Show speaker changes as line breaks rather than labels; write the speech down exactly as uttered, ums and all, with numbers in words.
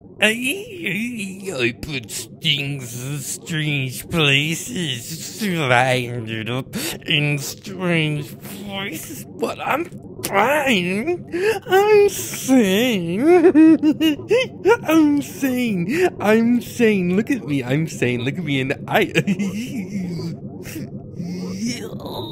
I, I put stings in strange places, I ended up in strange places, but I'm fine. I'm sane. I'm sane. I'm sane. Look at me. I'm sane. Look at me, and I.